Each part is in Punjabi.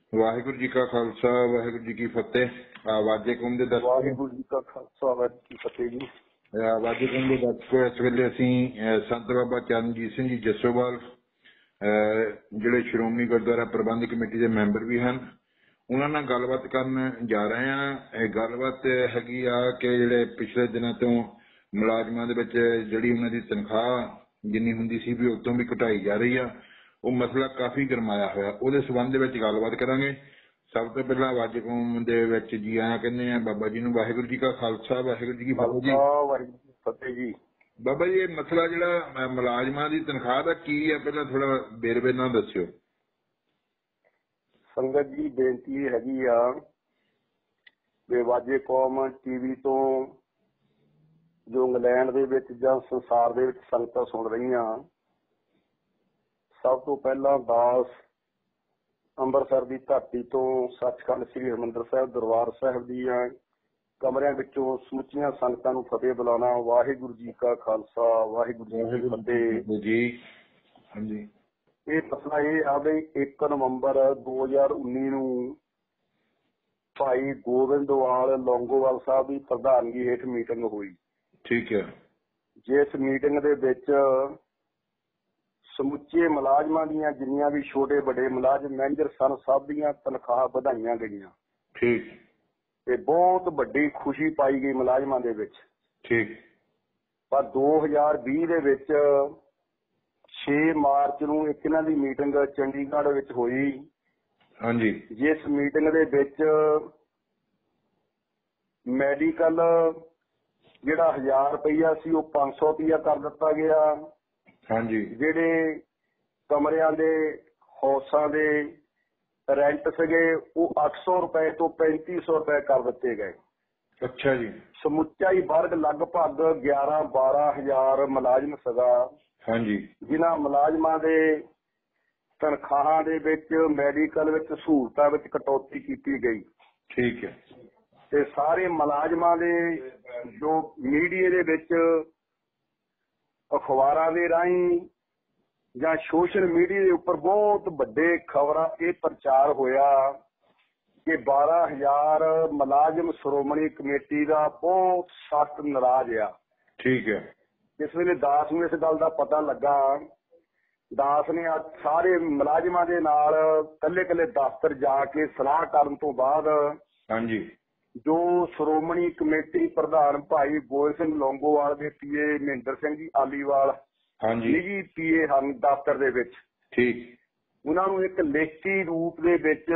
ਵਾਹਿਗੁਰੂ ਜੀ ਕਾ ਖਾਲਸਾ ਵਾਹਿਗੁਰੂ ਜੀ ਕੀ ਫਤਿਹ। ਵਾਜੇ ਕੌਮ ਦੇ ਦਰਸ਼ਕ ਵਾਹਿਗੁਰੂ ਜੀ ਕਾ ਖਾਲਸਾ ਵਾਹਿਗੁਰੂ ਜੀ ਕੀ ਫਤਿਹ ਜੀ। ਵਾਜੇ ਕੌਮ ਦੇ ਦਰਸ਼ਕੋ, ਇਸ ਵੇਲੇ ਅਸੀਂ ਸੰਤ ਬਾਬਾ ਚਰਨਜੀਤ ਸਿੰਘ ਜੀ ਜੱਸੋਵਾਲ ਜਿਹੜੇ ਸ਼੍ਰੋਮਣੀ ਗੁਰਦੁਆਰਾ ਪ੍ਰਬੰਧਕ ਕਮੇਟੀ ਦੇ ਮੈਂਬਰ ਵੀ ਹਨ, ਉਹਨਾਂ ਨਾਲ ਗੱਲਬਾਤ ਕਰਨ ਜਾ ਰਹੇ ਹਾਂ। ਇਹ ਗੱਲਬਾਤ ਹੈਗੀ ਆ ਕਿ ਜਿਹੜੇ ਪਿਛਲੇ ਦਿਨਾਂ ਤੋਂ ਮੁਲਾਜ਼ਮਾਂ ਦੇ ਵਿੱਚ ਜਿਹੜੀ ਉਹਨਾਂ ਦੀ ਤਨਖਾਹ ਜਿੰਨੀ ਹੁੰਦੀ ਸੀ ਵੀ ਉਤੋਂ ਵੀ ਘਟਾਈ ਜਾ ਰਹੀ ਆ, ਉਹ ਮਸਲਾ ਕਾਫੀ ਗਰਮਾਇਆ ਹੋਇਆ। ਉਹਦੇ ਸੰਬੰਧ ਦੇ ਵਿੱਚ ਗੱਲਬਾਤ ਕਰਾਂਗੇ। ਸਭ ਤੋਂ ਪਹਿਲਾਂ ਵਾਜੇ ਕੌਮ ਦੇ ਵਿੱਚ ਜੀ ਆਇਆਂ ਕਹਿੰਦੇ ਆ ਬਾਬਾ ਜੀ ਨੂੰ। ਵਾਹਿਗੁਰੂ ਜੀ ਕਾ ਖਾਲਸਾ ਵਾਹਿਗੁਰੂ ਜੀ ਕੀ ਫਤਿਹ ਜੀ। ਵਾਹਿਗੁਰੂ ਜੀ ਫਤਿਹ ਜੀ। ਬਾਬਾ ਜੀ, ਇਹ ਮਸਲਾ ਜਿਹੜਾ ਮੁਲਾਜ਼ਮਾਂ ਦੀ ਤਨਖਾਹ ਦਾ ਕੀ ਹੈ, ਪਹਿਲਾਂ ਥੋੜਾ ਵੇਰਵੇ ਨਾਲ ਦੱਸਿਓ। ਸੰਗਤ ਜੀ, ਬੇਨਤੀ ਹੈਗੀ ਆ ਵੀ ਵਾਜੇ ਕੌਮ ਟੀਵੀ ਤੋਂ ਜੋ ਇੰਗਲੈਂਡ ਦੇ ਵਿੱਚ ਜਾਂ ਸੰਸਾਰ ਦੇ ਵਿੱਚ ਸੰਗਤਾਂ ਸੁਣ ਰਹੀਆਂ, ਸਭ ਤੋਂ ਪਹਿਲਾਂ ਦਾਸ ਅੰਮ੍ਰਿਤਸਰ ਦੀ ਧਰਤੀ ਤੋਂ ਸੱਚਖੰਡ ਸ੍ਰੀ ਹਰਿਮੰਦਰ ਸਾਹਿਬ ਦਰਬਾਰ ਸਾਹਿਬ ਦੀਆਂ ਕਮਰਿਆਂ ਵਿੱਚੋਂ ਸਮੁੱਚੀਆਂ ਸੰਗਤਾਂ ਨੂੰ ਫਤਿਹ ਬੁਲਾਉਣਾ। ਵਾਹਿਗੁਰੂ ਜੀ ਕਾ ਖਾਲਸਾ ਵਾਹਿਗੁਰੂ ਜੀ ਕੀ ਫਤਿਹ ਜੀ। ਹਾਂਜੀ, ਇਹ ਮਸਲਾ ਇਹ ਆ ਵੀ 1 ਨਵੰਬਰ 2019 ਨੂੰ ਭਾਈ ਗੋਬਿੰਦਵਾਲ ਲੌਂਗੋਵਾਲ ਸਾਹਿਬ ਦੀ ਪ੍ਰਧਾਨਗੀ ਹੇਠ ਮੀਟਿੰਗ ਹੋਈ। ਠੀਕ ਹੈ। ਜਿਸ ਮੀਟਿੰਗ ਦੇ ਵਿੱਚ ਸਮੁੱਚੇ ਮੁਲਾਜ਼ਮਾਂ ਦੀਆਂ ਜਿੰਨੀਆਂ ਵੀ ਛੋਟੇ ਵੱਡੇ ਮੁਲਾਜ਼ਮ ਮੈਨੇਜਰ ਸਨ, ਸਭ ਦੀਆਂ ਤਨਖਾਹ ਵਧਾਈਆਂ ਗਈਆਂ। ਠੀਕ। ਤੇ ਬਹੁਤ ਵੱਡੀ ਖੁਸ਼ੀ ਪਾਈ ਗਈ ਮੁਲਾਜ਼ਮਾਂ ਦੇ ਵਿੱਚ। ਠੀਕ। ਪਰ 2020 ਦੇ ਵਿੱਚ 6 ਮਾਰਚ ਨੂੰ ਇੱਕ ਇਹਨਾਂ ਦੀ ਮੀਟਿੰਗ ਚੰਡੀਗੜ੍ਹ ਵਿੱਚ ਹੋਈ। ਹਾਂਜੀ। ਜਿਸ ਮੀਟਿੰਗ ਦੇ ਵਿੱਚ ਮੈਡੀਕਲ ਜਿਹੜਾ 1000 ਰੁਪਇਆ ਸੀ ਉਹ 500 ਰੁਪਇਆ ਕਰ ਦਿੱਤਾ ਗਿਆ। ਹਾਂਜੀ। ਜਿਹੜੇ ਕਮਰਿਆਂ ਦੇ ਹਾਊਸਾਂ ਦੇ ਰੈਂਟ ਸੀਗੇ ਉਹ 800 ਰੁਪਏ ਤੋਂ 3500 ਰੁਪਏ ਕਰ ਦਿੱਤੇ ਗਏ। ਅੱਛਾ ਜੀ। ਸਮੁੱਚਾ ਹੀ ਵਰਗ ਲਗਭਗ 11-12 ਹਜ਼ਾਰ ਮੁਲਾਜ਼ਮ ਸੀਗਾ। ਹਾਂਜੀ। ਜਿਨ੍ਹਾਂ ਮੁਲਾਜ਼ਮਾਂ ਦੇ ਤਨਖਾਹਾਂ ਦੇ ਵਿੱਚ ਮੈਡੀਕਲ ਵਿੱਚ ਸਹੂਲਤਾਂ ਵਿੱਚ ਕਟੌਤੀ ਕੀਤੀ ਗਈ। ਠੀਕ ਹੈ। ਤੇ ਸਾਰੇ ਮੁਲਾਜ਼ਮਾਂ ਦੇ ਜੋ ਮੀਡੀਆ ਦੇ ਵਿੱਚ ਅਖਬਾਰਾਂ ਦੇ ਰਾਹੀਂ ਜਾਂ ਸੋਸ਼ਲ ਮੀਡੀਆ ਦੇ ਉੱਪਰ ਬਹੁਤ ਵੱਡੇ ਖਬਰਾਂ ਇਹ ਪ੍ਰਚਾਰ ਹੋਇਆ ਕਿ 12,000 ਮੁਲਾਜ਼ਮ ਸ਼੍ਰੋਮਣੀ ਕਮੇਟੀ ਦਾ ਬਹੁਤ ਸਖਤ ਨਾਰਾਜ਼ ਆ। ਠੀਕ ਹੈ। ਇਸ ਵੇਲੇ ਦਾਸ ਨੂੰ ਇਸ ਗੱਲ ਦਾ ਪਤਾ ਲੱਗਾ। ਦਾਸ ਨੇ ਸਾਰੇ ਮੁਲਾਜ਼ਮਾਂ ਦੇ ਨਾਲ ਕੱਲੇ ਦਫ਼ਤਰ ਜਾ ਕੇ ਸਲਾਹ ਕਰਨ ਤੋਂ ਬਾਅਦ ਹਾਂਜੀ ਜੋ ਸ਼੍ਰੋਮਣੀ ਕਮੇਟੀ ਪ੍ਰਧਾਨ ਭਾਈ ਗੋਬਿੰਦ ਸਿੰਘ ਲੌਂਗੋਵਾਲ ਦੇ ਪੀਏ ਮਹਿੰਦਰ ਸਿੰਘ ਜੀ ਆਲੀਵਾਲ, ਹਾਂਜੀ, ਪੀਏ ਹਨ ਦਫ਼ਤਰ ਦੇ ਵਿੱਚ। ਠੀਕ। ਉਹਨਾਂ ਨੂੰ ਇੱਕ ਲਿਖਤੀ ਰੂਪ ਦੇ ਵਿੱਚ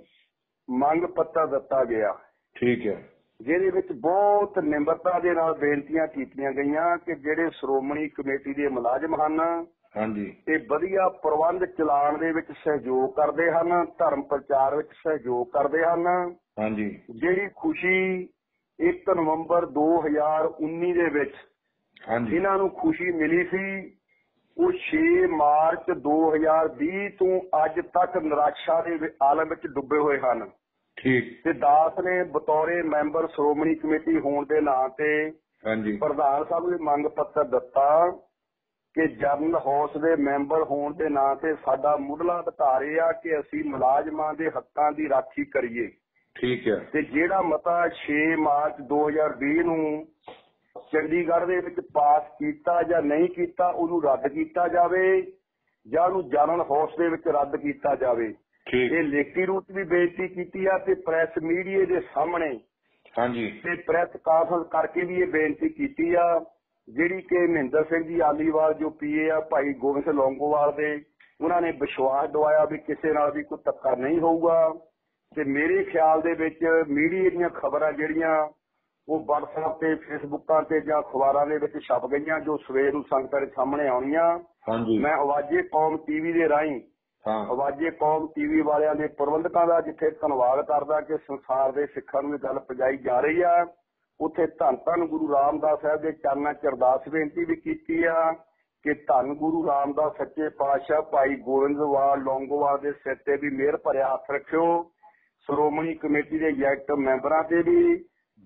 ਮੰਗ ਪੱਤਰ ਦਿੱਤਾ ਗਿਆ। ਠੀਕ ਹੈ। ਜਿਹਦੇ ਵਿੱਚ ਬਹੁਤ ਨਿਮਰਤਾ ਦੇ ਨਾਲ ਬੇਨਤੀਆਂ ਕੀਤੀਆਂ ਗਈਆਂ ਕਿ ਜਿਹੜੇ ਸ਼੍ਰੋਮਣੀ ਕਮੇਟੀ ਦੇ ਮੁਲਾਜ਼ਮ ਹਨ, ਹਾਂਜੀ, ਇਹ ਵਧੀਆ ਪ੍ਰਬੰਧ ਚਲਾਉਣ ਦੇ ਵਿੱਚ ਸਹਿਯੋਗ ਕਰਦੇ ਹਨ, ਧਰਮ ਪ੍ਰਚਾਰ ਵਿੱਚ ਸਹਿਯੋਗ ਕਰਦੇ ਹਨ। ਹਾਂਜੀ। ਜਿਹੜੀ ਖੁਸ਼ੀ 1 ਨਵੰਬਰ 2019 ਦੇ ਵਿੱਚ ਇਹਨਾਂ ਨੂੰ ਖੁਸ਼ੀ ਮਿਲੀ ਸੀ, ਉਹ 6 ਮਾਰਚ 2020 ਤੋਂ ਅੱਜ ਤੱਕ ਨਿਰਾਸ਼ਾ ਦੇ ਆਲਮ ਵਿੱਚ ਡੁੱਬੇ ਹੋਏ ਹਨ। ਠੀਕ। ਤੇ ਦਾਸ ਨੇ ਬਤੌਰੇ ਮੈਂਬਰ ਸ਼੍ਰੋਮਣੀ ਕਮੇਟੀ ਹੋਣ ਦੇ ਨਾਂ ਤੇ ਪ੍ਰਧਾਨ ਸਾਹਿਬ ਨੂੰ ਮੰਗ ਪੱਤਰ ਦਿੱਤਾ ਕਿ ਜਨਰਲ ਹਾਊਸ ਦੇ ਮੈਂਬਰ ਹੋਣ ਦੇ ਨਾਂ ਤੇ ਸਾਡਾ ਮੁੱਢਲਾ ਅਧਿਕਾਰ ਇਹ ਆ ਕਿ ਅਸੀਂ ਮੁਲਾਜ਼ਮਾਂ ਦੇ ਹੱਕਾਂ ਦੀ ਰਾਖੀ ਕਰੀਏ। ਠੀਕ ਹੈ। ਤੇ ਜਿਹੜਾ ਮਤਾ 6 ਮਾਰਚ 2020 ਨੂੰ ਚੰਡੀਗੜ੍ਹ ਦੇ ਵਿੱਚ ਪਾਸ ਕੀਤਾ ਜਾਂ ਨਹੀਂ ਕੀਤਾ, ਉਹਨੂੰ ਰੱਦ ਕੀਤਾ ਜਾਵੇ ਜਾਂ ਉਹਨੂੰ ਜਨਰਲ ਹਾਊਸ ਦੇ ਵਿੱਚ ਰੱਦ ਕੀਤਾ ਜਾਵੇ। ਇਹ ਲਿਖਤੀ ਰੂਪ ਵੀ ਬੇਨਤੀ ਕੀਤੀ ਆ ਤੇ ਪ੍ਰੈਸ ਮੀਡੀਆ ਦੇ ਸਾਹਮਣੇ ਤੇ ਪ੍ਰੈਸ ਕਾਨਫਰੰਸ ਕਰਕੇ ਵੀ ਇਹ ਬੇਨਤੀ ਕੀਤੀ ਆ, ਜਿਹੜੀ ਕਿ ਮਹਿੰਦਰ ਸਿੰਘ ਜੀ ਆਲੀਵਾਲ ਜੋ ਪੀਏ ਆ ਭਾਈ ਗੋਬਿੰਦ ਸਿੰਘ ਲੌਂਗੋਵਾਲ ਦੇ, ਉਹਨਾਂ ਨੇ ਵਿਸ਼ਵਾਸ ਦਿਵਾਇਆ ਵੀ ਕਿਸੇ ਨਾਲ ਵੀ ਕੋਈ ਧੱਕਾ ਨਹੀਂ ਹੋਊਗਾ। ਤੇ ਮੇਰੇ ਖਿਆਲ ਦੇ ਵਿੱਚ ਮੀਡੀਆ ਦੀਆਂ ਖਬਰਾਂ ਜਿਹੜੀਆਂ ਉਹ WhatsApp ਤੇ ਫੇਸਬੁੱਕਾਂ ਤੇ ਜਾਂ ਅਖਬਾਰਾਂ ਦੇ ਵਿੱਚ ਛਪ ਗਈਆਂ, ਜੋ ਸਵੇਰ ਨੂੰ ਸੰਗਤਾਂ ਦੇ ਸਾਹਮਣੇ ਆਉਣੀਆਂ। ਮੈਂ ਆਵਾਜ਼ੇ ਕੌਮ ਟੀਵੀ ਦੇ ਰਾਹੀਂ ਆਵਾਜ਼ੇ ਕੌਮ ਟੀਵੀ ਵਾਲਿਆਂ ਦੇ ਪ੍ਰਬੰਧਕਾਂ ਦਾ ਜਿੱਥੇ ਧੰਨਵਾਦ ਕਰਦਾ ਕਿ ਸੰਸਾਰ ਦੇ ਸਿੱਖਾਂ ਨੂੰ ਇਹ ਗੱਲ ਪਹੁੰਚਾਈ ਜਾ ਰਹੀ ਆ, ਉੱਥੇ ਧੰਨ ਧੰਨ ਗੁਰੂ ਰਾਮਦਾਸ ਸਾਹਿਬ ਦੇ ਚਰਨਾਂ 'ਚ ਅਰਦਾਸ ਬੇਨਤੀ ਵੀ ਕੀਤੀ ਆ ਕਿ ਧੰਨ ਗੁਰੂ ਰਾਮਦਾਸ ਸੱਚੇ ਪਾਤਸ਼ਾਹ ਭਾਈ ਗੋਬਿੰਦਵਾਲ ਲੌਂਗੋਵਾਲ ਦੇ ਸਿਰ ਤੇ ਵੀ ਮਿਹਰ ਭਰਿਆ ਹੱਥ ਰੱਖਿਓ। ਸ਼੍ਰੋਮਣੀ ਕਮੇਟੀ ਦੇ ਐਗਜ਼ੈਕਟਿਵ ਮੈਂਬਰਾਂ ਤੇ ਵੀ,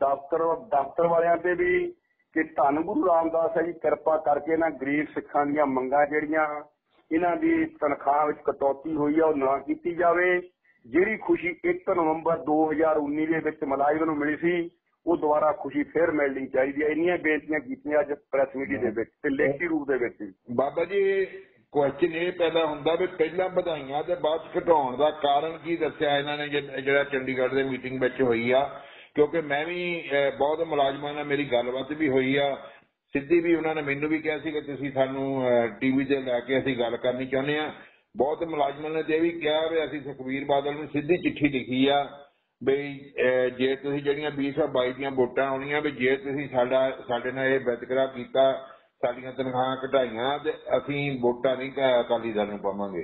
ਦਫ਼ਤਰ ਵਾਲਿਆਂ ਤੇ ਵੀ, ਕਿ ਧੰਨ ਗੁਰੂ ਰਾਮਦਾਸ ਜੀ ਕਿਰਪਾ ਕਰਕੇ ਨਾ ਗਰੀਬ ਸਿੱਖਾਂ ਦੀਆਂ ਮੰਗਾਂ ਜਿਹੜੀਆਂ ਇਹਨਾਂ ਦੀ ਤਨਖਾਹ ਵਿੱਚ ਕਟੌਤੀ ਹੋਈ ਆ ਉਹ ਨਾ ਕੀਤੀ ਜਾਵੇ। ਜਿਹੜੀ ਖੁਸ਼ੀ 1 ਨਵੰਬਰ 2019 ਦੇ ਵਿੱਚ ਮੁਲਾਜ਼ਮ ਨੂੰ ਮਿਲੀ ਸੀ ਉਹ ਦੁਬਾਰਾ ਖੁਸ਼ੀ ਫਿਰ ਮਿਲਣੀ ਚਾਹੀਦੀ ਹੈ। ਇੰਨੀਆਂ ਬੇਨਤੀਆਂ ਕੀਤੀਆਂ ਅੱਜ ਪ੍ਰੈਸ ਮੀਟ ਦੇ ਵਿੱਚ ਤੇ ਲਿਖਤੀ ਰੂਪ ਦੇ ਵਿੱਚ। ਬਾਬਾ ਜੀ ਕੁਐਸਚਨ ਇਹ ਪੈਦਾ ਹੁੰਦਾ ਵੀ ਪਹਿਲਾਂ ਵਧਾਈਆਂ ਤੇ ਬਾਅਦ ਚ ਘਟਾਉਣ ਦਾ ਕਾਰਨ ਕੀ ਦੱਸਿਆ ਇਹਨਾਂ ਨੇ ਜਿਹੜਾ ਚੰਡੀਗੜ੍ਹ ਦੇ ਮੀਟਿੰਗ ਵਿੱਚ ਹੋਈ ਆ? ਕਿਉਂਕਿ ਮੈਂ ਵੀ ਬਹੁਤ ਮੁਲਾਜ਼ਮਾਂ ਨਾਲ ਮੇਰੀ ਗੱਲਬਾਤ ਵੀ ਹੋਈ ਆ, ਸਿੱਧੀ ਵੀ ਉਹਨਾਂ ਨੇ ਮੈਨੂੰ ਵੀ ਕਿਹਾ ਸੀ ਕਿ ਤੁਸੀਂ ਸਾਨੂੰ ਟੀਵੀ ਤੇ ਲੈ ਕੇ ਅਸੀਂ ਗੱਲ ਕਰਨੀ ਚਾਹੁੰਦੇ ਆ। ਬਹੁਤ ਮੁਲਾਜ਼ਮਾਂ ਨੇ ਇਹ ਵੀ ਕਿਹਾ ਵੀ ਅਸੀਂ ਸੁਖਬੀਰ ਬਾਦਲ ਨੂੰ ਸਿੱਧੀ ਚਿੱਠੀ ਲਿਖੀ ਆ ਬਈ ਜੇ ਤੁਸੀਂ ਜਿਹੜੀਆਂ 2022 ਦੀਆਂ ਵੋਟਾਂ ਆਉਣੀਆਂ ਵੀ ਜੇ ਤੁਸੀਂ ਸਾਡੇ ਨਾਲ ਇਹ ਵਿਤਕਰਾ ਕੀਤਾ, ਸਾਡੀਆਂ ਤਨਖਾਹਾਂ ਘਟਾਈਆਂ ਤੇ ਅਸੀਂ ਵੋਟਾਂ ਨਹੀਂ ਅਕਾਲੀ ਦਲ ਨੂੰ ਪਾਵਾਂਗੇ।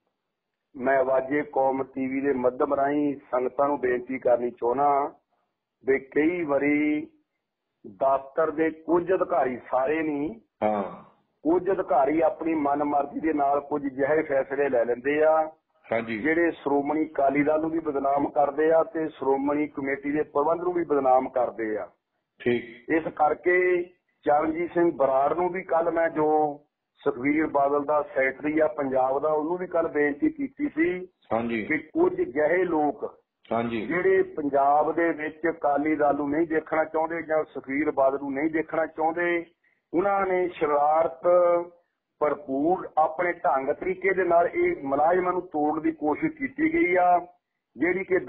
ਮੈਂ ਆਵਾਜ਼ੇ ਕੌਮ ਟੀਵੀ ਦੇ ਮਾਧਿਅਮ ਰਾਹੀਂ ਸੰਗਤਾਂ ਨੂੰ ਬੇਨਤੀ ਕਰਨੀ ਚਾਹੁੰਦਾ ਵੀ ਕਈ ਵਾਰੀ ਦਫ਼ਤਰ ਦੇ ਕੁਝ ਅਧਿਕਾਰੀ, ਸਾਰੇ ਨਹੀਂ, ਕੁਝ ਅਧਿਕਾਰੀ ਆਪਣੀ ਮਨਮਰਜ਼ੀ ਦੇ ਨਾਲ ਕੁਝ ਜਿਹੇ ਫੈਸਲੇ ਲੈ ਲੈਂਦੇ ਆ ਜਿਹੜੇ ਸ਼੍ਰੋਮਣੀ ਅਕਾਲੀ ਦਲ ਨੂੰ ਵੀ ਬਦਨਾਮ ਕਰਦੇ ਆ ਤੇ ਸ਼੍ਰੋਮਣੀ ਕਮੇਟੀ ਦੇ ਪ੍ਰਬੰਧ ਨੂੰ ਵੀ ਬਦਨਾਮ ਕਰਦੇ ਆ। ਇਸ ਕਰਕੇ ਚਰਨਜੀਤ ਸਿੰਘ ਬਰਾੜ ਨੂੰ ਵੀ ਕੱਲ ਮੈਂ, ਜੋ ਸੁਖਬੀਰ ਬਾਦਲ ਦਾ ਸੈਕਟਰੀ ਆ ਪੰਜਾਬ ਦਾ, ਉਹਨੂੰ ਵੀ ਕੱਲ ਬੇਨਤੀ ਕੀਤੀ ਸੀ ਕਿ ਕੁਝ ਜਿਹੇ ਲੋਕ ਜਿਹੜੇ ਪੰਜਾਬ ਦੇ ਵਿੱਚ ਅਕਾਲੀ ਦਲ ਨੂੰ ਨਹੀਂ ਦੇਖਣਾ ਚਾਹੁੰਦੇ ਜਾਂ ਸੁਖਬੀਰ ਬਾਦਲ ਨੂੰ ਨਹੀਂ ਦੇਖਣਾ ਚਾਹੁੰਦੇ, ਉਹਨਾਂ ਨੇ ਸ਼ਰਾਰਤ ਭਰਪੂਰ ਆਪਣੇ ਢੰਗ ਤਰੀਕੇ ਦੇ ਨਾਲ ਇਹ ਮੁਲਾਜ਼ਮਾਂ ਨੂੰ ਤੋੜਨ ਦੀ ਕੋਸ਼ਿਸ਼ ਕੀਤੀ ਗਈ ਆ, ਜਿਹੜੀ ਕਿ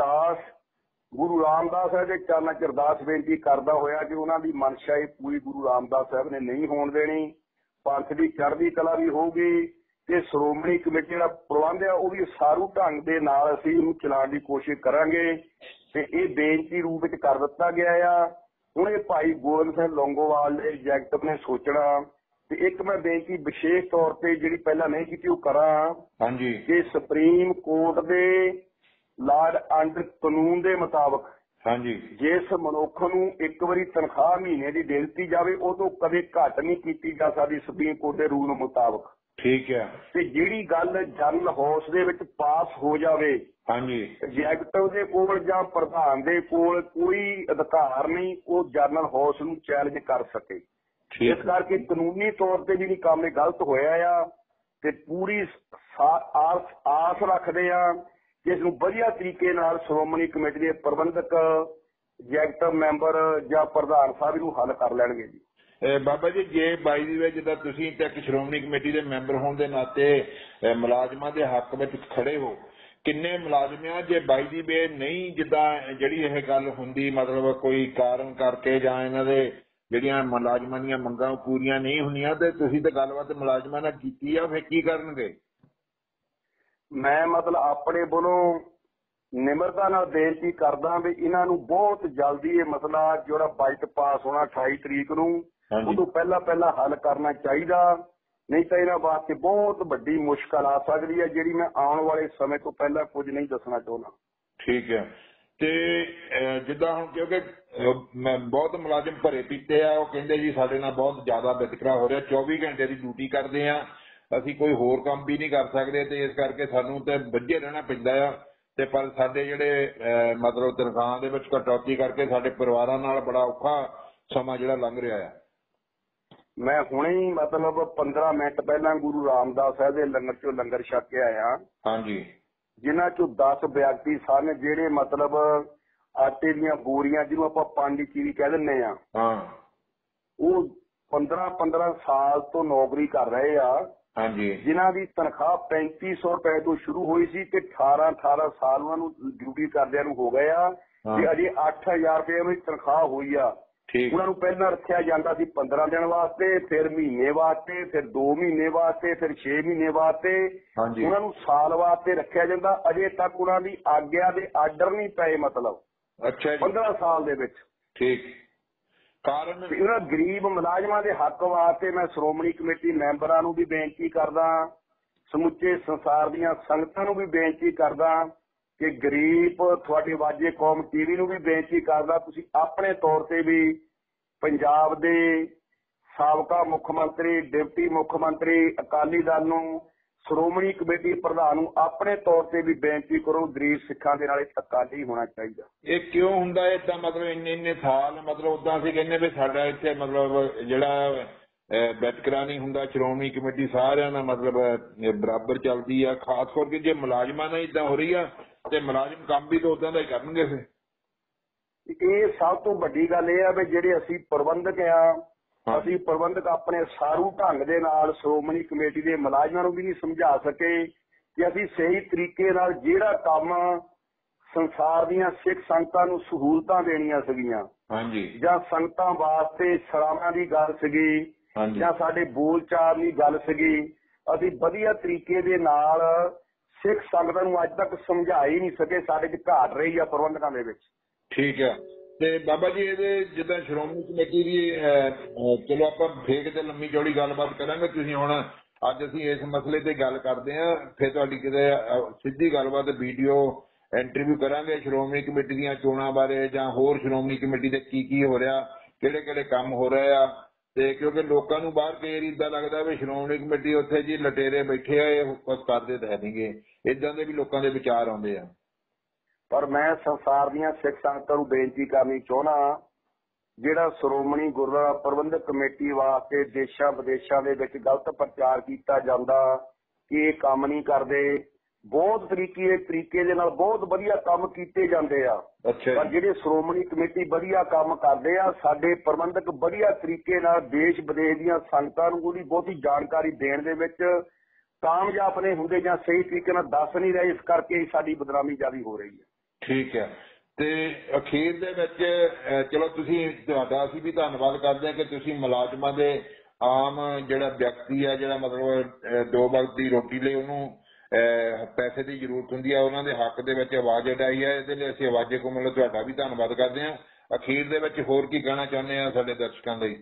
ਗੁਰੂ ਰਾਮਦਾਸ ਸਾਹਿਬ ਦੇ ਚਰਨਾਂ 'ਚ ਅਰਦਾਸ ਬੇਨਤੀ ਕਰਦਾ ਹੋਇਆ ਕਿ ਉਹਨਾਂ ਦੀ ਮਨਸ਼ਾ ਇਹ ਪੂਰੀ ਗੁਰੂ ਰਾਮਦਾਸ ਸਾਹਿਬ ਨੇ ਨਹੀਂ ਹੋਣ ਦੇਣੀ। ਪੰਥ ਦੀ ਚੜ੍ਹਦੀ ਕਲਾ ਵੀ ਹੋਊਗੀ ਤੇ ਸ਼੍ਰੋਮਣੀ ਕਮੇਟੀ ਦਾ ਪ੍ਰਬੰਧ ਆ ਉਹ ਵੀ ਸਾਰੂ ਢੰਗ ਦੇ ਨਾਲ ਅਸੀਂ ਉਹਨੂੰ ਚਲਾਉਣ ਦੀ ਕੋਸ਼ਿਸ਼ ਕਰਾਂਗੇ ਤੇ ਇਹ ਬੇਨਤੀ ਰੂਪ ਵਿੱਚ ਕਰ ਦਿੱਤਾ ਗਿਆ ਆ। ਹੁਣ ਇਹ ਭਾਈ ਗੋਬਿੰਦ ਸਿੰਘ ਲੌਂਗੋਵਾਲ ਦੇ ਐਗਜ਼ੈਕਟਿਵ ਨੇ ਸੋਚਣਾ ਤੇ ਇੱਕ ਮੈਂ ਬੇਨਤੀ ਵਿਸ਼ੇਸ਼ ਤੌਰ ਤੇ ਜਿਹੜੀ ਪਹਿਲਾਂ ਨਹੀਂ ਕੀਤੀ ਉਹ ਕਰਾਂ ਕਿ ਸੁਪਰੀਮ ਕੋਰਟ ਦੇ ਲਾਰਡ ਅੰਡਰ ਕਾਨੂੰਨ ਦੇ ਮੁਤਾਬਕ ਜਿਸ ਮਨੁੱਖ ਨੂੰ ਇੱਕ ਵਾਰੀ ਤਨਖਾਹ ਮਹੀਨੇ ਦੀ ਦੇ ਦਿੱਤੀ ਜਾਵੇ ਉਹ ਤੋਂ ਕਦੇ ਘੱਟ ਨਹੀਂ ਕੀਤੀ ਜਾ ਸਕਦੀ ਸੁਪਰੀਮ ਕੋਰਟ ਦੇ ਰੂਲ ਮੁਤਾਬਕ। ਠੀਕ ਹੈ। ਤੇ ਜਿਹੜੀ ਗੱਲ ਜਨਰਲ ਹਾਊਸ ਦੇ ਵਿੱਚ ਪਾਸ ਹੋ ਜਾਵੇ, ਐਗਜ਼ੈਕਟਿਵ ਦੇ ਕੋਲ ਜਾਂ ਪ੍ਰਧਾਨ ਦੇ ਕੋਲ ਕੋਈ ਅਧਿਕਾਰ ਨਹੀਂ ਉਹ ਜਨਰਲ ਹਾਊਸ ਨੂੰ ਚੈਲੰਜ ਕਰ ਸਕੇ। ਇਸ ਕਰਕੇ ਕਾਨੂੰਨੀ ਤੌਰ ਤੇ ਜਿਹੜੀ ਕੰਮ ਇਹ ਗਲਤ ਹੋਇਆ ਆ ਤੇ ਪੂਰੀ ਆਸ ਰੱਖਦੇ ਆ ਕਿ ਇਸ ਨੂੰ ਵਧੀਆ ਤਰੀਕੇ ਨਾਲ ਸ਼੍ਰੋਮਣੀ ਕਮੇਟੀ ਦੇ ਪ੍ਰਬੰਧਕ, ਐਗਜ਼ੈਕਟਿਵ ਮੈਂਬਰ ਜਾਂ ਪ੍ਰਧਾਨ ਸਾਹਿਬ ਨੂੰ ਹੱਲ ਕਰ ਲੈਣਗੇ ਜੀ। ਬਾਬਾ ਜੀ ਜੇ 22 ਦੇ ਵਿੱਚ ਜਿੱਦਾਂ ਤੁਸੀਂ ਤੇ ਇੱਕ ਸ਼੍ਰੋਮਣੀ ਕਮੇਟੀ ਦੇ ਮੈਂਬਰ ਹੋਣ ਦੇ ਨਾਤੇ ਮੁਲਾਜ਼ਮਾਂ ਦੇ ਹੱਕ ਵਿੱਚ ਖੜੇ ਹੋ, ਕਿੰਨੇ ਮੁਲਾਜ਼ਮ ਆ ਜੇ 22 ਦੀ ਵੇ ਨਹੀਂ ਜਿੱਦਾਂ ਜਿਹੜੀ ਇਹ ਗੱਲ ਹੁੰਦੀ ਮਤਲਬ ਕੋਈ ਕਾਰਨ ਕਰਕੇ ਜਾਂ ਇਹਨਾਂ ਦੇ ਜਿਹੜੀਆਂ ਮੁਲਾਜ਼ਮਾਂ ਦੀਆਂ ਮੰਗਾਂ ਪੂਰੀਆਂ ਨਹੀਂ ਹੁੰਦੀਆਂ ਤੇ ਤੁਸੀਂ ਤਾਂ ਗੱਲਬਾਤ ਮੁਲਾਜ਼ਮਾਂ ਨਾਲ ਕੀਤੀ ਆ, ਫਿਰ ਕੀ ਕਰਨਗੇ? ਮੈਂ ਮਤਲਬ ਆਪਣੇ ਵੱਲੋਂ ਨਿਮਰਤਾ ਨਾਲ ਬੇਨਤੀ ਕਰਦਾ ਵੀ ਇਹਨਾਂ ਨੂੰ ਬਹੁਤ ਜਲਦੀ ਇਹ ਮਸਲਾ ਜਿਹੜਾ ਬਜਟ ਪਾਸ ਹੋਣਾ 28 ਤਰੀਕ ਨੂੰ ਉਦੋਂ ਪਹਿਲਾਂ ਹੱਲ ਕਰਨਾ ਚਾਹੀਦਾ, ਨਹੀਂ ਤਾਂ ਇਹਨਾਂ ਵਾਸਤੇ ਬਹੁਤ ਵੱਡੀ ਮੁਸ਼ਕਲ ਆ ਸਕਦੀ ਹੈ ਜਿਹੜੀ ਮੈਂ ਆਉਣ ਵਾਲੇ ਸਮੇਂ ਤੋਂ ਪਹਿਲਾਂ ਕੁਝ ਨਹੀਂ ਦੱਸਣਾ ਚਾਹੁੰਦਾ। ਠੀਕ ਹੈ। ਤੇ ਜਿੱਦਾਂ ਹੁਣ ਕਿਉਂਕਿ ਬਹੁਤ ਮੁਲਾਜ਼ਮ ਭਰੇ ਪੀਤੇ ਆ, ਉਹ ਕਹਿੰਦੇ ਜੀ ਸਾਡੇ ਨਾਲ ਬਹੁਤ ਜ਼ਿਆਦਾ ਵਿਤਕਰਾ ਹੋ ਰਿਹਾ, 24 ਘੰਟੇ ਦੀ ਡਿਊਟੀ ਕਰਦੇ ਆ, ਅਸੀਂ ਕੋਈ ਹੋਰ ਕੰਮ ਵੀ ਨਹੀਂ ਕਰ ਸਕਦੇ ਤੇ ਇਸ ਕਰਕੇ ਸਾਨੂੰ ਤੇ ਬੱਝੇ ਰਹਿਣਾ ਪੈਂਦਾ ਆ ਤੇ ਪਰ ਸਾਡੇ ਜਿਹੜੇ ਮਤਲਬ ਤਨਖਾਹਾਂ ਦੇ ਵਿੱਚ ਕਟੌਤੀ ਕਰਕੇ ਸਾਡੇ ਪਰਿਵਾਰਾਂ ਨਾਲ ਬੜਾ ਔਖਾ ਸਮਾਂ ਜਿਹੜਾ ਲੰਘ ਰਿਹਾ ਆ। ਮੈਂ ਹੁਣੇ ਹੀ ਮਤਲਬ 15 ਮਿੰਟ ਪਹਿਲਾਂ ਗੁਰੂ ਰਾਮਦਾਸ ਸਾਹਿਬ ਦੇ ਲੰਗਰ ਚੋਂ ਲੰਗਰ ਛਕ ਕੇ ਆਇਆ, ਜਿਨ੍ਹਾਂ ਚੋਂ 10 ਵਿਅਕਤੀ ਸਨ ਜਿਹੜੇ ਮਤਲਬ ਆਟੇ ਦੀਆਂ ਬੋਰੀਆਂ ਜਿਹਨੂੰ ਆਪਾਂ ਪਾਂਡੀ ਚੀਰੀ ਕਹਿ ਦਿੰਦੇ ਆ, ਉਹ 15 ਸਾਲ ਤੋਂ ਨੌਕਰੀ ਕਰ ਰਹੇ ਆ, ਜਿਨ੍ਹਾਂ ਦੀ ਤਨਖਾਹ 3500 ਰੁਪਏ ਤੋਂ ਸ਼ੁਰੂ ਹੋਈ ਸੀ ਤੇ 18 ਸਾਲ ਉਹਨਾਂ ਨੂੰ ਡਿਊਟੀ ਕਰਦਿਆਂ ਨੂੰ ਹੋ ਗਏ ਆ ਤੇ ਅਜੇ 8000 ਰੁਪਏ ਉਹਨਾਂ ਦੀ ਤਨਖਾਹ ਹੋਈ ਆ। ਉਹਨਾਂ ਨੂੰ ਪਹਿਲਾਂ ਰੱਖਿਆ ਜਾਂਦਾ ਸੀ 15 ਦਿਨ ਵਾਸਤੇ, ਫਿਰ ਮਹੀਨੇ ਵਾਸਤੇ, ਫਿਰ 2 ਮਹੀਨੇ ਵਾਸਤੇ, ਫਿਰ 6 ਮਹੀਨੇ ਵਾਸਤੇ, ਉਹਨਾਂ ਨੂੰ ਸਾਲ ਵਾਸਤੇ ਰੱਖਿਆ ਜਾਂਦਾ। ਅਜੇ ਤੱਕ ਉਹਨਾਂ ਦੀ ਆਗਿਆ ਦੇ ਆਰਡਰ ਨਹੀਂ ਪਏ ਮਤਲਬ 15 ਸਾਲ ਦੇ ਵਿੱਚ। ਕਾਰਨ ਉਹਨਾਂ ਗਰੀਬ ਮੁਲਾਜ਼ਮਾਂ ਦੇ ਹੱਕ ਵਾਸਤੇ ਮੈਂ ਸ਼੍ਰੋਮਣੀ ਕਮੇਟੀ ਮੈਂਬਰਾਂ ਨੂੰ ਵੀ ਬੇਨਤੀ ਕਰਦਾ, ਸਮੁੱਚੇ ਸੰਸਾਰ ਦੀਆਂ ਸੰਗਤਾਂ ਨੂੰ ਵੀ ਬੇਨਤੀ ਕਰਦਾ ਕਿ ਗਰੀਬ ਤੁਹਾਡੇ ਵਾਜੇ ਕੌਮ ਟੀਵੀ ਨੂੰ ਵੀ ਬੇਨਤੀ ਕਰਦਾ, ਤੁਸੀਂ ਆਪਣੇ ਤੌਰ ਤੇ ਵੀ ਪੰਜਾਬ ਦੇ ਸਾਬਕਾ ਮੁੱਖ ਮੰਤਰੀ, ਡਿਪਟੀ ਮੁੱਖ ਮੰਤਰੀ ਅਕਾਲੀ ਦਲ ਨੂੰ, ਸ਼੍ਰੋਮਣੀ ਕਮੇਟੀ ਪ੍ਰਧਾਨ ਨੂੰ ਆਪਣੇ ਤੌਰ ਤੇ ਵੀ ਬੇਨਤੀ ਕਰੋ, ਗਰੀਬ ਸਿੱਖਾਂ ਦੇ ਨਾਲ ਇਹ ਧੱਕਾ ਨਹੀਂ ਹੋਣਾ ਚਾਹੀਦਾ। ਇਹ ਕਿਉਂ ਹੁੰਦਾ ਏਦਾਂ? ਮਤਲਬ ਇੰਨੇ ਸਾਲ ਮਤਲਬ ਉਦਾਂ ਅਸੀਂ ਕਹਿੰਦੇ ਵੀ ਸਾਡਾ ਇੱਥੇ ਮਤਲਬ ਜਿਹੜਾ ਵਿਤਕਰਾ ਨਹੀਂ ਹੁੰਦਾ। ਸ਼੍ਰੋਮਣੀ ਕਮੇਟੀ ਸਾਰਿਆਂ ਨਾਲ ਮਤਲਬ ਬਰਾਬਰ ਚੱਲਦੀ ਆ। ਖਾਸ ਕਰਕੇ ਜੇ ਮੁਲਾਜ਼ਮਾਂ ਨਾਲ ਇਦਾਂ ਹੋ ਰਹੀ ਆ ਤੇ ਮੁਲਾਜ਼ਮ ਕੰਮ ਵੀ ਤਾਂ ਉਦਾਂ ਦਾ ਹੀ ਕਰਨਗੇ ਫਿਰ। ਇਹ ਸਭ ਤੋਂ ਵੱਡੀ ਗੱਲ ਇਹ ਆ ਵੀ ਜਿਹੜੇ ਅਸੀਂ ਪ੍ਰਬੰਧਕ ਆ, ਅਸੀਂ ਪ੍ਰਬੰਧਕ ਆਪਣੇ ਸਾਰੂ ਢੰਗ ਦੇ ਨਾਲ ਸ਼੍ਰੋਮਣੀ ਕਮੇਟੀ ਦੇ ਮੁਲਾਜ਼ਮਾਂ ਨੂੰ ਵੀ ਨਹੀਂ ਸਮਝਾ ਸਕੇ ਕਿ ਅਸੀਂ ਸਹੀ ਤਰੀਕੇ ਨਾਲ ਜਿਹੜਾ ਕੰਮ ਸੰਸਾਰ ਦੀਆਂ ਸਿੱਖ ਸੰਗਤਾਂ ਨੂੰ ਸਹੂਲਤਾਂ ਦੇਣੀਆਂ ਸੀਗੀਆਂ ਜਾਂ ਸੰਗਤਾਂ ਵਾਸਤੇ ਸਰਾਵਾਂ ਦੀ ਗੱਲ ਸੀਗੀ ਜਾਂ ਸਾਡੇ ਬੋਲਚਾਲ ਦੀ ਗੱਲ ਸੀਗੀ, ਅਸੀਂ ਵਧੀਆ ਤਰੀਕੇ ਦੇ ਨਾਲ ਸਿੱਖ ਸੰਗਤਾਂ ਨੂੰ ਅੱਜ ਤੱਕ ਸਮਝਾ ਹੀ ਨਹੀਂ ਸਕੇ। ਸਾਡੇ 'ਚ ਘਾਟ ਰਹੀ ਆ ਪ੍ਰਬੰਧਕਾਂ ਦੇ ਵਿੱਚ। ਠੀਕ ਹੈ। ਤੇ ਬਾਬਾ ਜੀ ਇਹਦੇ ਜਿੱਦਾਂ ਸ਼੍ਰੋਮਣੀ ਕਮੇਟੀ ਦੀ ਚਲੋ ਆਪਾਂ ਫੇਰ ਕਿਤੇ ਲੰਮੀ ਚੌੜੀ ਗੱਲਬਾਤ ਕਰਾਂਗੇ। ਤੁਸੀਂ ਹੁਣ ਅੱਜ ਅਸੀਂ ਇਸ ਮਸਲੇ ਤੇ ਗੱਲ ਕਰਦੇ ਹਾਂ, ਫਿਰ ਤੁਹਾਡੀ ਕਿਤੇ ਸਿੱਧੀ ਗੱਲਬਾਤ ਵੀਡੀਓ ਇੰਟਰਵਿਊ ਕਰਾਂਗੇ ਸ਼੍ਰੋਮਣੀ ਕਮੇਟੀ ਦੀਆਂ ਚੋਣਾਂ ਬਾਰੇ ਜਾਂ ਹੋਰ ਸ਼੍ਰੋਮਣੀ ਕਮੇਟੀ ਦੇ ਕੀ ਹੋ ਰਿਹਾ, ਕਿਹੜੇ ਕਿਹੜੇ ਕੰਮ ਹੋ ਰਹੇ ਆ। ਤੇ ਕਿਉਂਕਿ ਲੋਕਾਂ ਨੂੰ ਬਾਹਰ ਕਈ ਵਾਰੀ ਏਦਾਂ ਲੱਗਦਾ ਵੀ ਸ਼੍ਰੋਮਣੀ ਕਮੇਟੀ ਉੱਥੇ ਜੀ ਲਟੇਰੇ ਬੈਠੇ ਆ, ਇਹ ਕੁਛ ਕਰਦੇ ਤਾਂ ਹੈ ਨਹੀਂਗੇ, ਏਦਾਂ ਦੇ ਵੀ ਲੋਕਾਂ ਦੇ ਵਿਚਾਰ ਆਉਂਦੇ ਆ। ਪਰ ਮੈਂ ਸੰਸਾਰ ਦੀਆਂ ਸਿੱਖ ਸੰਗਤਾਂ ਨੂੰ ਬੇਨਤੀ ਕਰਨੀ ਚਾਹੁੰਦਾ, ਜਿਹੜਾ ਸ਼੍ਰੋਮਣੀ ਗੁਰਦੁਆਰਾ ਪ੍ਰਬੰਧਕ ਕਮੇਟੀ ਵਾਸਤੇ ਦੇਸ਼ਾਂ ਵਿਦੇਸ਼ਾਂ ਦੇ ਵਿੱਚ ਗਲਤ ਪ੍ਰਚਾਰ ਕੀਤਾ ਜਾਂਦਾ ਕਿ ਇਹ ਕੰਮ ਨਹੀਂ ਕਰਦੇ, ਬਹੁਤ ਤਰੀਕੇ ਦੇ ਨਾਲ ਬਹੁਤ ਵਧੀਆ ਕੰਮ ਕੀਤੇ ਜਾਂਦੇ ਆ। ਪਰ ਜਿਹੜੇ ਸ਼੍ਰੋਮਣੀ ਕਮੇਟੀ ਵਧੀਆ ਕੰਮ ਕਰਦੇ ਆ, ਸਾਡੇ ਪ੍ਰਬੰਧਕ ਵਧੀਆ ਤਰੀਕੇ ਨਾਲ ਦੇਸ਼ ਵਿਦੇਸ਼ ਦੀਆਂ ਸੰਗਤਾਂ ਨੂੰ ਉਹਦੀ ਬਹੁਤੀ ਜਾਣਕਾਰੀ ਦੇਣ ਦੇ ਵਿੱਚ ਕਾਮਯਾਬ ਨਹੀਂ ਹੁੰਦੇ ਜਾਂ ਸਹੀ ਤਰੀਕੇ ਨਾਲ ਦੱਸ ਨਹੀਂ ਰਹੇ। ਇਸ ਕਰਕੇ ਸਾਡੀ ਬਦਨਾਮੀ ਜ਼ਿਆਦਾ ਹੋ ਰਹੀ ਹੈ। ਠੀਕ ਹੈ। ਤੇ ਅਖੀਰ ਦੇ ਵਿੱਚ ਚਲੋ ਤੁਸੀਂ ਤੁਹਾਡਾ ਅਸੀਂ ਵੀ ਧੰਨਵਾਦ ਕਰਦੇ ਹਾਂ ਕਿ ਤੁਸੀਂ ਮੁਲਾਜ਼ਮਾਂ ਦੇ ਆਮ ਜਿਹੜਾ ਵਿਅਕਤੀ ਹੈ, ਜਿਹੜਾ ਮਤਲਬ 2 ਵਕਤ ਦੀ ਰੋਟੀ ਲਈ ਉਹਨੂੰ ਪੈਸੇ ਦੀ ਜ਼ਰੂਰਤ ਹੁੰਦੀ ਹੈ, ਉਹਨਾਂ ਦੇ ਹੱਕ ਦੇ ਵਿੱਚ ਆਵਾਜ਼ ਉਠਾਈ ਹੈ। ਇਹਦੇ ਲਈ ਅਸੀਂ ਆਵਾਜ਼ੇ ਕੋਮਲ ਤੁਹਾਡਾ ਵੀ ਧੰਨਵਾਦ ਕਰਦੇ ਹਾਂ। ਅਖੀਰ ਦੇ ਵਿੱਚ ਹੋਰ ਕੀ ਕਹਿਣਾ ਚਾਹੁੰਦੇ ਆ ਸਾਡੇ ਦਰਸ਼ਕਾਂ ਲਈ?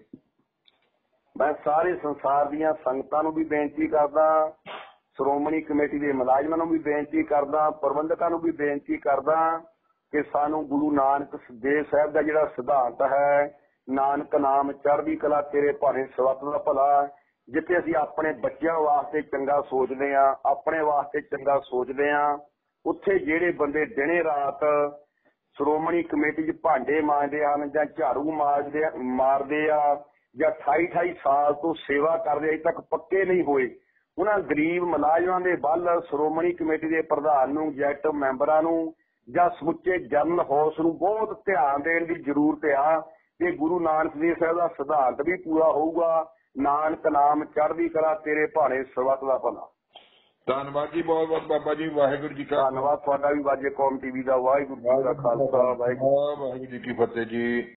ਮੈਂ ਸਾਰੇ ਸੰਸਾਰ ਦੀਆਂ ਸੰਗਤਾਂ ਨੂੰ ਵੀ ਬੇਨਤੀ ਕਰਦਾ, ਸ਼੍ਰੋਮਣੀ ਕਮੇਟੀ ਦੇ ਮੁਲਾਜ਼ਮਾਂ ਨੂੰ ਵੀ ਬੇਨਤੀ ਕਰਦਾ, ਪ੍ਰਬੰਧਕਾਂ ਨੂੰ ਵੀ ਬੇਨਤੀ ਕਰਦਾ ਕਿ ਸਾਨੂੰ ਗੁਰੂ ਨਾਨਕ ਦੇਵ ਸਾਹਿਬ ਦਾ ਜਿਹੜਾ ਸਿਧਾਂਤ ਹੈ, ਨਾਨਕ ਨਾਮ ਚੜ੍ਹਦੀ ਕਲਾ ਤੇਰੇ ਭਾਣੇ ਸਵੱਤ ਦਾ ਭਲਾ, ਜਿੱਥੇ ਅਸੀਂ ਆਪਣੇ ਬੱਚਿਆਂ ਵਾਸਤੇ ਚੰਗਾ ਸੋਚਦੇ ਆ, ਆਪਣੇ ਵਾਸਤੇ ਚੰਗਾ ਸੋਚਦੇ ਆ, ਉੱਥੇ ਜਿਹੜੇ ਬੰਦੇ ਦਿਨੇ ਰਾਤ ਸ਼੍ਰੋਮਣੀ ਕਮੇਟੀ 'ਚ ਭਾਂਡੇ ਮਾਂਜਦੇ ਹਨ ਜਾਂ ਝਾੜੂ ਮਾਰਦੇ ਆ ਜਾਂ 28 ਸਾਲ ਤੋਂ ਸੇਵਾ ਕਰਦੇ ਅਜੇ ਤੱਕ ਪੱਕੇ ਨਹੀਂ ਹੋਏ, ਉਹਨਾਂ ਗਰੀਬ ਮੁਲਾਜ਼ਮਾਂ ਦੇ ਵੱਲ ਸ਼੍ਰੋਮਣੀ ਕਮੇਟੀ ਦੇ ਪ੍ਰਧਾਨ ਨੂੰ, ਐਗਜ਼ੈਕਟਿਵ ਮੈਂਬਰਾਂ ਨੂੰ ਜਾਂ ਸਮੁੱਚੇ ਜਨਰਲ ਹਾਊਸ ਨੂੰ ਬਹੁਤ ਧਿਆਨ ਦੇਣ ਦੀ ਜ਼ਰੂਰਤ ਆ ਕਿ ਗੁਰੂ ਨਾਨਕ ਦੇਵ ਸਾਹਿਬ ਦਾ ਸਿਧਾਂਤ ਵੀ ਪੂਰਾ ਹੋਊਗਾ, ਨਾਨਕ ਨਾਮ ਚੜ੍ਹਦੀ ਕਲਾ ਤੇਰੇ ਭਾਣੇ ਸਰਬੱਤ ਦਾ ਭਲਾ। ਧੰਨਵਾਦ ਜੀ, ਬਹੁਤ ਬਹੁਤ ਬਾਬਾ ਜੀ। ਵਾਹਿਗੁਰੂ ਜੀ ਕਾ ਧੰਨਵਾਦ ਤੁਹਾਡਾ ਵੀ। ਵਾਜੇ ਕੌਮ ਟੀਵੀ ਦਾ ਵਾਹਿਗੁਰੂ ਜੀ ਦਾ ਖਾਲਸਾ, ਵਾਹਿਗੁਰੂ ਜੀ ਕੀ ਫਤਿਹ ਜੀ।